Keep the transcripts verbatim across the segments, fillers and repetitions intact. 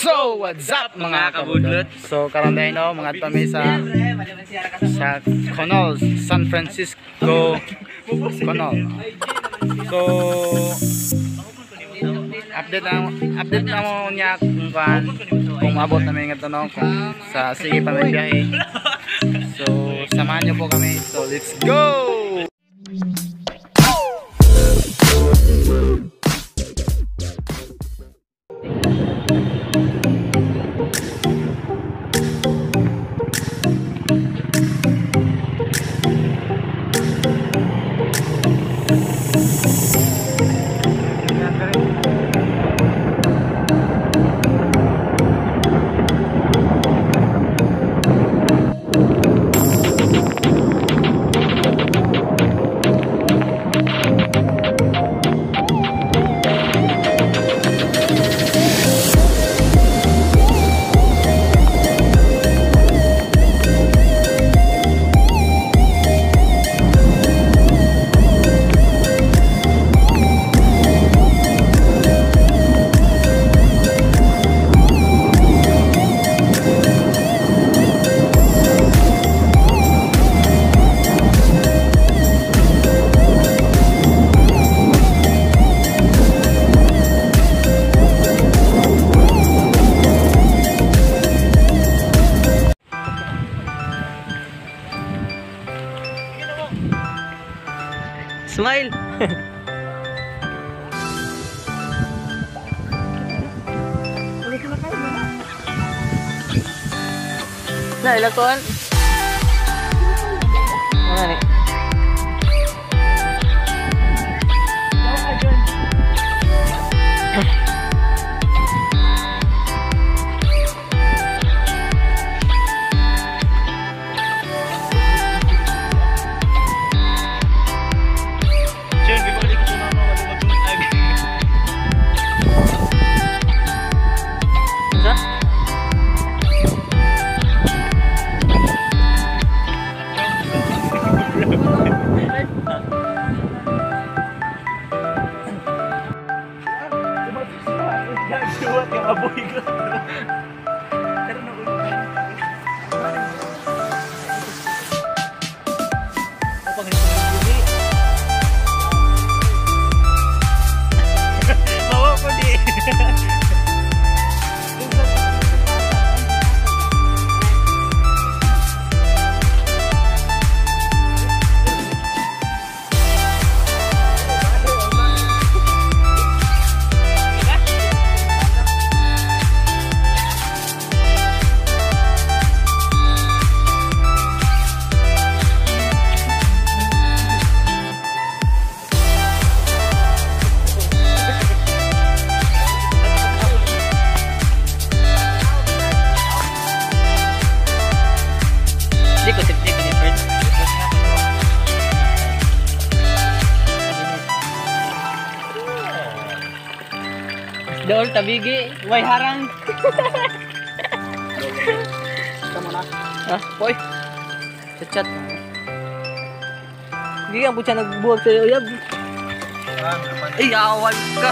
So, what's up mga kabudlot? So, karon day no, mga kami sa sa Conol, San Francisco Conol. So, update na update na mo niya kung kan kung abot namin ng tanong kung sa sige pa may biyahe. So, samahan niyo po kami. So, let's go. Smile. Nah, ilakuan. Mana nih? Buat yang aboy ka. Bawa ko di. Daol tabigi, way harang. Kamu na. Ah, boy. Chat-chat. Hindi ang butya nagbuwag sa uyab. Ay, awal ka.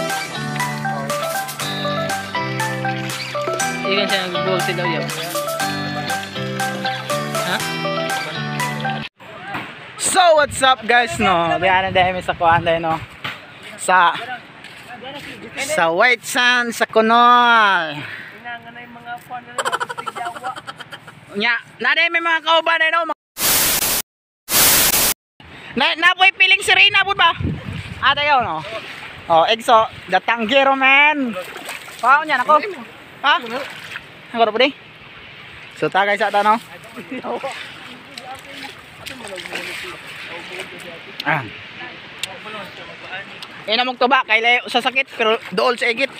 Ikan siya nagbuwag sa uyab. Ha? So, what's up guys no? Diyan na dahil sa kuan dahil no. Sa sa White Sands sa Conol. Inanganay mga kuan na tigyawa. Nya, naday may mga kauban na no. Na napoy piling si Reyna bud ba? Ata yaw no. Oh, exo, datanggero man. Pao nya nako. Ha? Ako ra pudi. So ta guys ata no. Ah. Ina mong tuba kay layo sa sakit pero dool sa igit.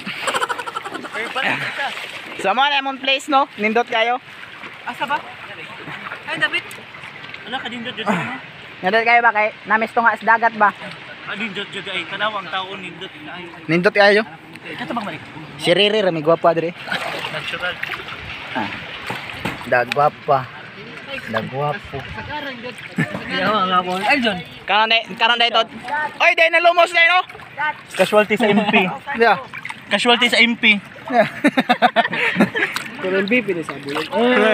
Sama na mong place no, nindot kayo. Asa ba? Ay David. Ala ka dindot jud no. Nindot kayo ba kay namisto nga sa dagat ba? Ah dindot jud ay kanawang taon nindot ay. Nindot kayo. Kato bang balik? Si Riri ra mi gwapo adre. Natural. Ah. Dag gwapa. Dag gwapo. Yawa nga po. Ay John. Karon day, karon day tot. Oy, day na lumos day no. Casualty sa M P. Yeah. Casualty sa M P. Kurang B pili sa bulan.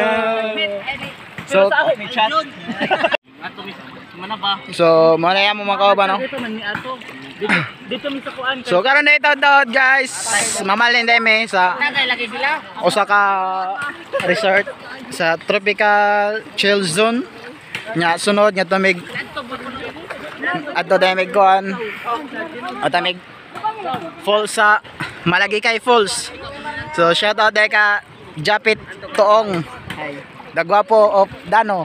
So, may chat. Ato mi mana ba? so manaya mo mga kauban, no? Dito man ni ato. Dito dito mi sa kuan. So karon na ito daw guys, mamalin demi sa Nagay lagi sila. Osaka Resort sa Tropical Chill Zone. Nya sunod nga tumig adto demig kuan. Atamig falls sa Malagikay Falls. So shout out dai ka Japit Toong. Dagwapo of Dano.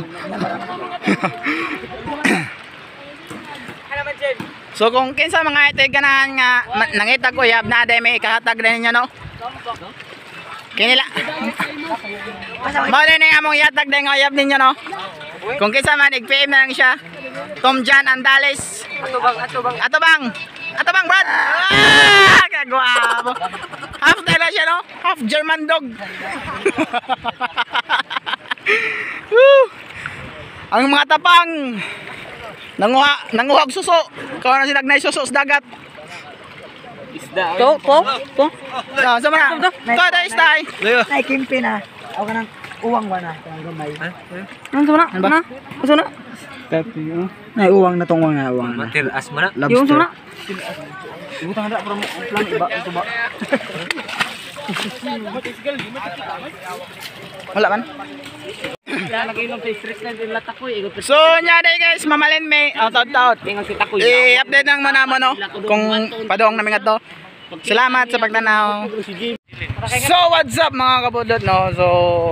So kung kinsa mga ito ganahan nga ma- nangita ko yab na day may ikahatag na ninyo, no? Kinila. Mali na among yatag day nga yab ninyo, no? Kung kinsa man ig-P M na lang siya. Tom Jan Andales. Ato bang ato bang Ato bang? Ato bang Brad? Ah, kagwapo. Half dala siya, no? Half German dog. Woo! Ang mga tapang nanguha, nanguha og suso. Kaw na sinagnay suso sa dagat. isda. To, to, to. Ah, sama na. To, da istay. Ay kimpi na. Ako kanang uwang ba na kanang gamay. Ano sama na? Ano ba? Ano na? Tapi oh. Nay uwang na tong uwang na uwang na. Matir as mana? Yung sama na. Ibutang ada from plan iba ito ba. Wala man. Lagi nung street na din latak ko igot. So, nya day guys, mamalin may out out out. Ingon kita ko. I-update nang mana mo, no? Kung padong namin ato. Salamat sa pagtanaw. So, what's up mga kabudot, no? So,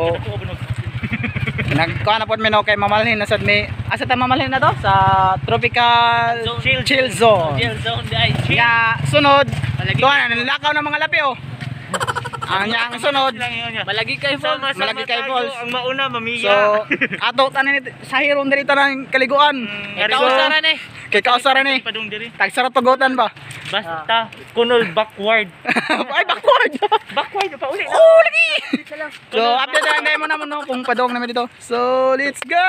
nagkuha na po mi, no? Kay mamalhin na sad mi. Asa ta mamalhin na to? Sa Tropical Chill, Chill Zone. Chill zone dai. Nga sunod, tuwa na, nilakaw ng mga lapi, oh. Ang yang sunod, Malagi kay Falls. Malagi kay Falls. Ang mauna So, mamiya. ato tanan sa hiron diri ng kaliguan. Kausaran eh. Kay kausaran eh. Padung diri. Tagsara tugutan ba? Basta kunol backward. Ay, backward. Backward pa uli. Oh, lagi. So, update lang demo naman, no, kung padong namin dito. So, let's go.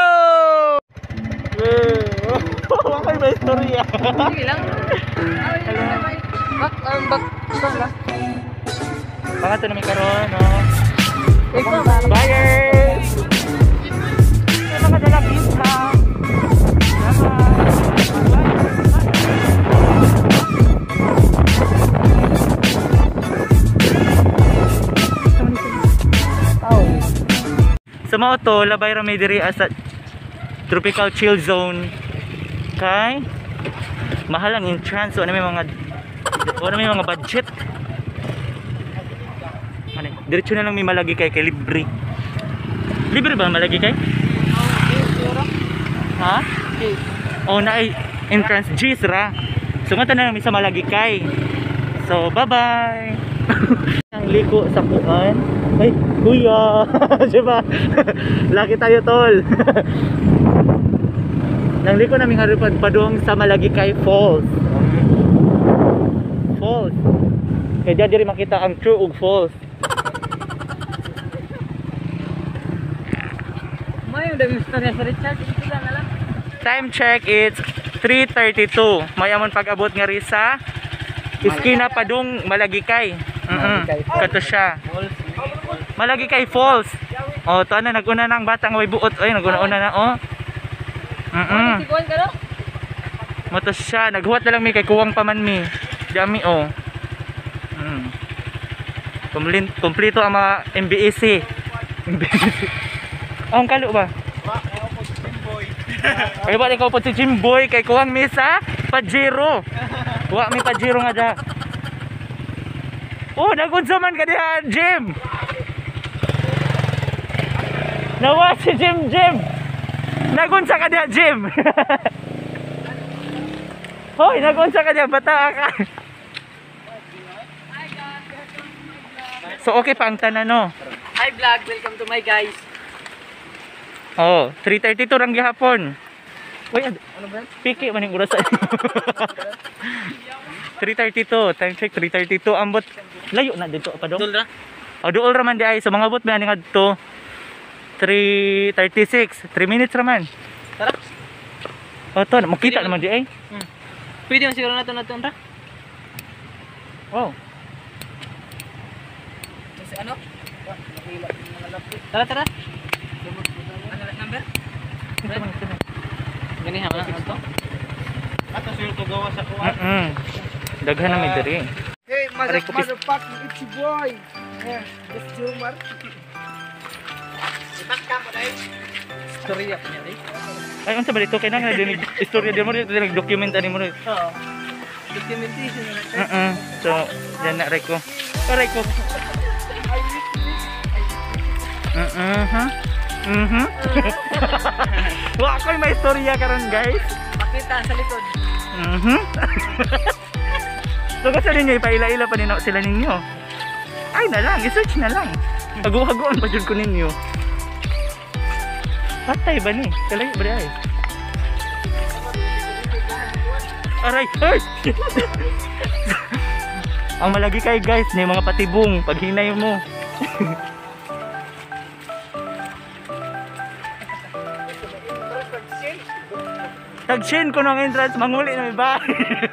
Wakay ba istorya? Sige lang. Bak ang bak sana. Baka to namin karon, no. Buyers. Ano ka dala pizza? Sa mga to, labay rami diri sa Tropical Chill Zone. Kay mahal ang entrance, so ano may mga ano may mga budget. Ano, diretso na lang may malagi kay kay libre. Libre ba malagi kay? Ha? Oh, na entrance G ra. So nga na lang may sa malagi kay. So bye bye. Ang liko sa kuan. Ay, kuya. Diba? Laki tayo tol. Nang liko namin harapad padung sa Malagikay Falls. Falls. Kaya dyan diri makita ang true ug falls. May dami istorya sa Richard, ito na lang. Time check, it's three thirty-two. Mayamon pag-abot nga ri sa iskina padung Malagikay. Mhm. Kato siya. Malagikay Falls. Oh, to na naguna na ang batang way buot. Ay, naguna-una na oh. Mhm. Motos siya, naghuwat na lang mi kay kuwang paman mi. Dami oh. Mm. Kumplin, kumplito ang mga M B A C. M B A C. Oh, ang kalo ba? Ay ba ikaw po si Jimboy kay kuwang mi sa Pajero. Wa mi Pajero nga da. Oh, nagunsa man ka diha, Jim. Nawa si Jim Jim. Nagunsa ka diha, Jim. Hoy, nagunsa ka diha, bata ka. So okay pa ang tanan no. Hi vlog, welcome to my guys. Oh, three thirty-two rang gihapon. Uy, ano ba? Piki man yung oras. three thirty-two, time check three thirty-two. Ambot layo na dito pa dong. Dulra. Oh, duol ra man di ay sa mga bot man nga dito. three thirty-six, three minutes ra man. Tara. Oh, to makita naman di ay. Hmm. Pwede mo siguro nato nato ra. Oh. Ano? Tara, tara. Ano number? Gani ha, ano to? Ato siya to gawa sa kuwan. Mm. Daghan na may diri. Hey, motherfucking it's your boy. Yeah, this Jumar. Itakka mo dai. Storya pa niya dai. Ay, unsa ba dito kay nang dinig istorya din mo dito nag-documentary mo dito. Oo. Documentation na. Mm. So, yan na reko. Aray ko. Mhm. Mhm. Wa ko'y may istorya karon, guys. Pakita sa likod. Mhm. So kasi ninyo ipaila-ila pa nino sila ninyo. Ay na lang, i-search na lang. Hago-hagoan pa jud ko ninyo. Patay ba ni? Kalay ba ay? Aray, ay! Ang malagi kay guys, ni mga patibong pag hinay mo. Tag-shin ko ng entrance, manguli na may bahay.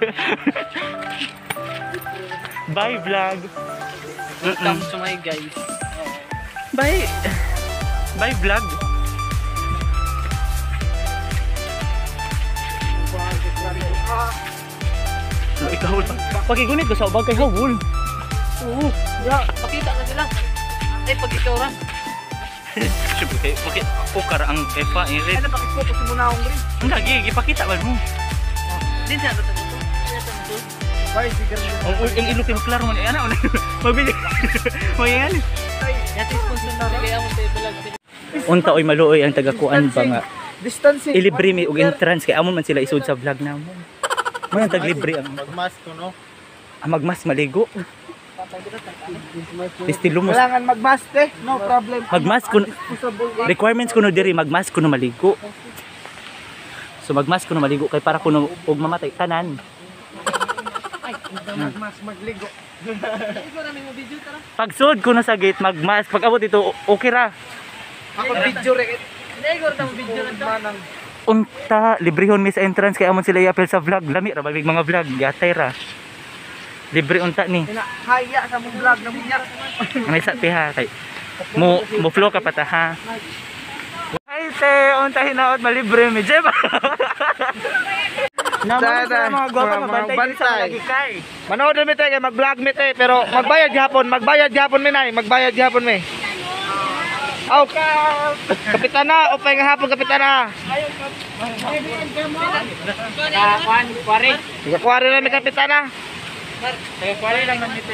Bye vlog. Welcome to my guys. Bye. Bye vlog. Lo ikaw lang. Pakigunit ko sa ubag kay Hawul. Oo. Ya, pakita na sila. Ay pag-itoran. Siyempre, bakit ako kara ang Efa in red? Ano pakit-focus mo na akong green? Hindi, ipakita ba mo? Din sa ato dito. Bye, sige rin. Ang ang ilo kay klaro man ana una. Mabili. Mayan. Yati sponsor na kaya mo tayo vlog. Unta oy maluoy ang tagakuan ba nga. Distancing. Ilibre mi og entrance kay amon man sila isud sa vlog namo. Mo ang taglibre ang Magmask ko no. ah, magmas maligo. Estilo mo. Kailangan magmask eh. No problem. Magmask kun requirements kuno diri magmask kuno maligo. So magmask kuno maligo kay para kuno og mamatay tanan. Ay, magmask magligo. Ikaw na may video tara. Pagsud kuno sa gate magmask pag abot dito okay ra. Ako video rek. Hindi ko ta video na to. Unta librehon mi sa entrance kay amon sila i-appeal sa vlog. Lami ra babig mga vlog gatay ra. Libre unta ni. Haya sa mong vlog na minyak. May sa piha kay mo mo flow ka pata ha. Ay te, unta hinaot malibre mi jeba. Naman sa mga gwapa mabantay sa malagikay. Manood mi tay kay mag-vlog mi tay pero magbayad gyapon, magbayad gyapon mi nay, magbayad gyapon mi. Aw, kapitana, opay nga hapon kapitana. Ah, kwan, kwari. Kwari na mi kapitana. Kaya kwari lang man ito.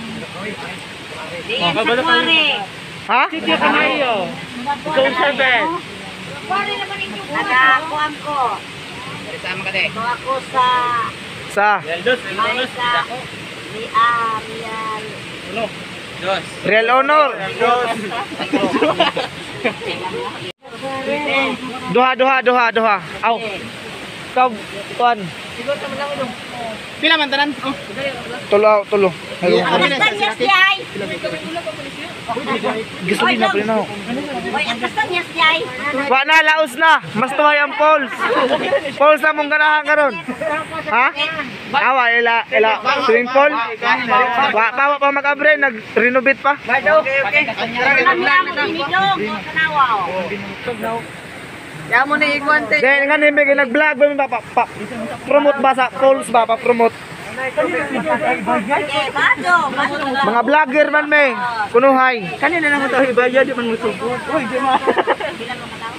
Di yan sa kwari. Ha? Sitio Kamayo. Zone seven. Kwari naman inyo. Nagakuan ko. Sama ka de. Ito ako sa... Sa Yaldos, Ay sa... Miam, yan. Uno. Dos. Real Honor. Duha, duha, duha, duha. Aw. Ikaw, tuan. Pila man tanan? Tulo, tulo. Ang kastanyas yay. Gasolina pa rin ako. Oy, ang kastanyas yay. Wa na, laos na. Mas tuway ang poles. Poles na mong ganahan karon. Ha? Awa, ila, ila, swimming pool. Wa, pawa pa mag-abre, nag-renovate pa. Okay, okay. Ang lang binidog. Kanawa. Kaya mo na iguante. Dahil nga nimi, nag-vlog ba pa, pa, promote ba sa poles ba, pa-promote. Okay, bato, bato. Mga vlogger man may, kunuhay. Kanina naman ito ibaya, di man mo sugod. Uy, di man. Bilang mo kataw.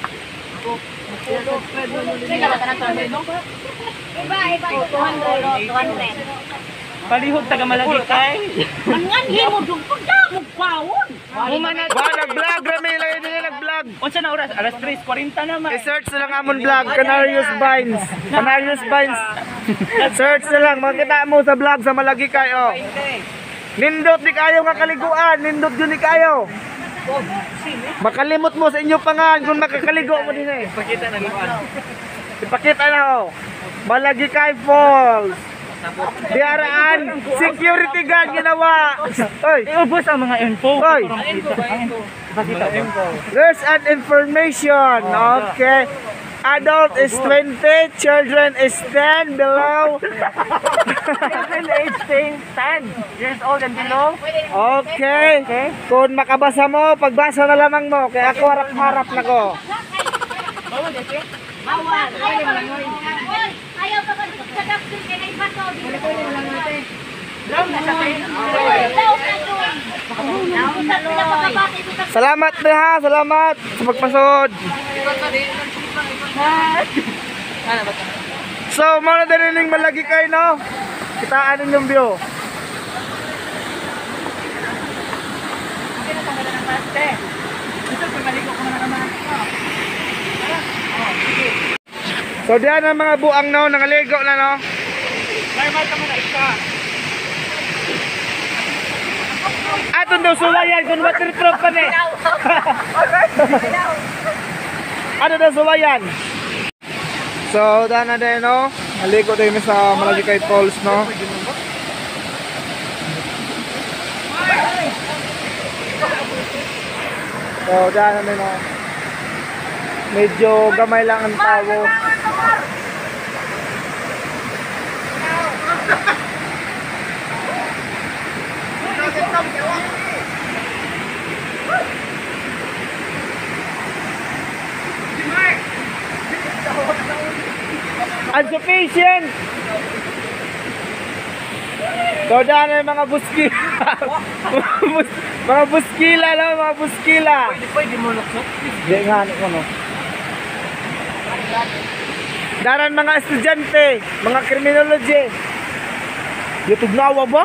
Sila ba tanang tanong? Iba, iba. two hundred, two hundred. Palihog taga malagikay. Mangan himo dug pagdamog pawon. Humanat. Ba, nag-vlog rami lang yun nila nag-vlog. Unsa na oras? Alas tres forty naman. I-search na lang amon vlog, Canarius Vines. Canarius Vines. Search na lang, makita mo sa vlog sa Malagikay, oh. Nindot di kayo nga kaliguan, nindot yun di kayo. Makalimot mo sa inyo pangan kung makakaligo mo din eh. Pakita na niwan. Ipakita na oh. Malagikay Falls. Diaraan, security guard ginawa. Oy, Iubos ang mga info. Oy. Pakita info. there's an information. Okay. adult is twenty, children is ten below. Children age ten years old and below. Okay. Kung makabasa mo, pagbasa na lamang mo. Kaya ako harap-harap na ko. Bawal. Ayaw ka sa doctor kaya may bato. Salamat na ha, salamat sa pagpasod. So, mga narinig malagi kayo, no? Kitaan ninyong view. So, diyan ang mga buang, no? Nangaligo na, no? Atong daw sulayan kung waterproof pa ni. Ano daw sulayan? So, daan na din, no? Naligo tayo sa Malagikay Falls, no? So, daan na din, no? Medyo gamay lang ang tao. Insufficient. So daan na mga buskila. Mga buskila no, mga buskila. Pwede pwede mo luksok. Di nga ano no. Daran mga estudyante, mga criminology. YouTube nawa ba?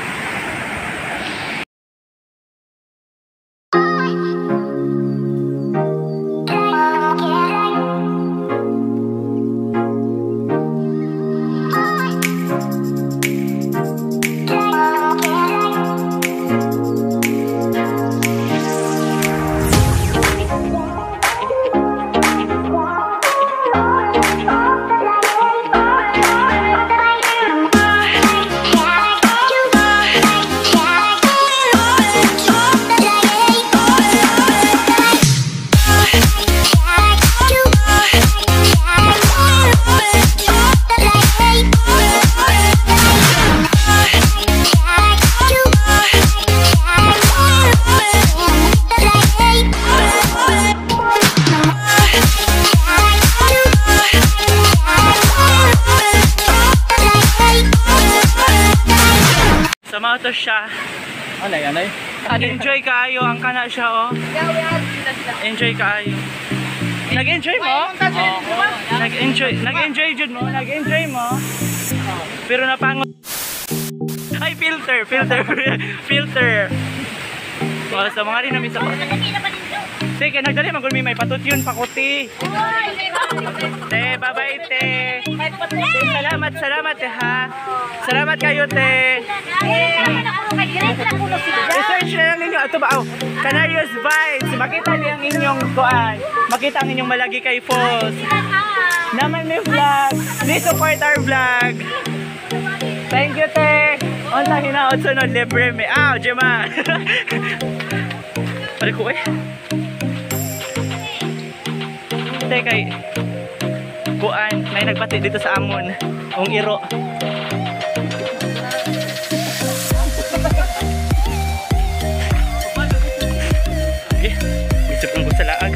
Sama to siya. Anay, anay. Nag-enjoy kaayo ang kana siya oh. Enjoy kaayo. Nag-enjoy mo? Nag-enjoy, nag-enjoy jud mo, nag-enjoy mo. Pero napangot. Ay filter, filter, filter. Oh, sa mga rin namin sa. Sige, nagdali man gud may patutyon pakuti. Te, bye-bye te. Te, salamat, salamat te ha. Salamat kayo te. I-search na lang ninyo. Ito ba? Oh, Canarias Vibes. Makita niyo ang inyong kuan. Makita ang inyong Malagikay Falls. Naman may vlog. Please support our vlog. Thank you te. Unsa hinaot sunod libre me. Aw, Jema. Pare ko eh. Te kay kuan, may nagbati dito sa amon. Ong iro. Eh, isip ko sa laag.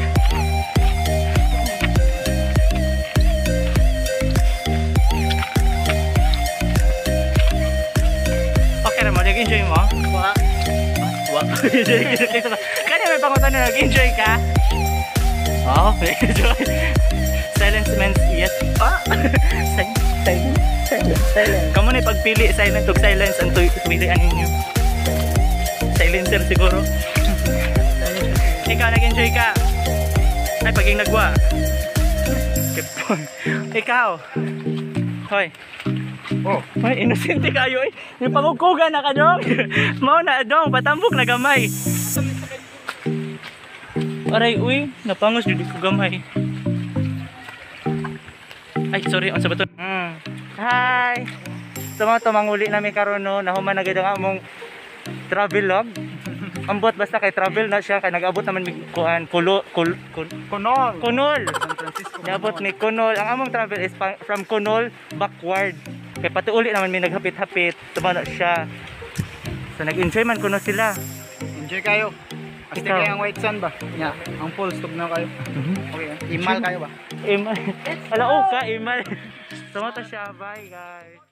Okay naman, nag-enjoy mo? Wa. Wa. Kaya may pangutan na nag-enjoy ka? Oh, nag-enjoy. Silence means yes. Ah! Silence, silence, silence, silence. Kamu na pagpili, silent o silence ang pilihan ninyo. Silencer siguro. Ikaw, nag-enjoy ka. Ay, paging nagwa. Ikaw. Hoy. Oh. Hoy, inosente kayo eh. Yung pangugkugan na ka dong. Mao na dong, patambok na gamay. Aray, uy. Napangos dito ko gamay. Ay, sorry, ang sabaton. Mm. Hi. Sa mga tumanguli namin karon no, nahuman na gid ang among travel log. ambot basta kay travel na siya kay nag-abot naman mi kuan kulo kul, kul, Kunol. Kunol. San Francisco. Niabot mi Kunol. Ang among travel is pa- from Kunol backward. Kay patuuli naman mi naghapit-hapit, tumano siya. So nag-enjoy man kuno sila. Enjoy kayo. Asti Ikaw. kayo ang white sun ba? Yeah. Ang full stop na kayo. Okay. Imal kayo ba? Imal. Ala o ka, imal. Tumata siya. Bye guys.